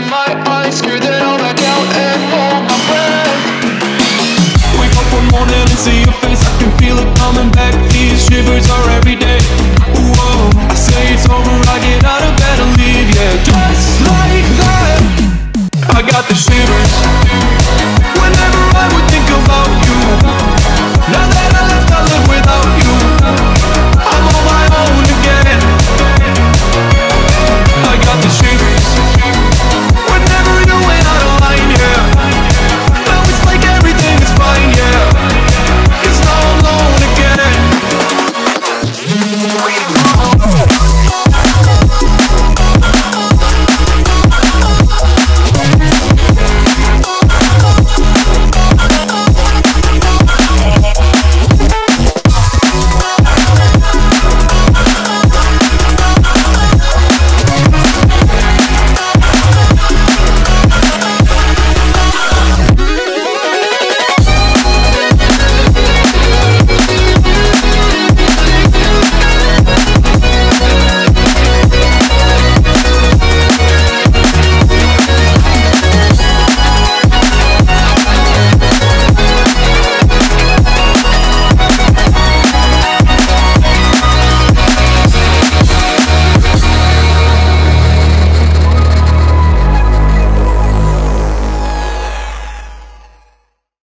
my eyes, scared that I'll back out and hold my breath. Wake up one morning and see your face, I can feel it coming back. These shivers are every day. Whoa, I say it's over, I get out of bed and leave, yeah, just like that. I got the shivers.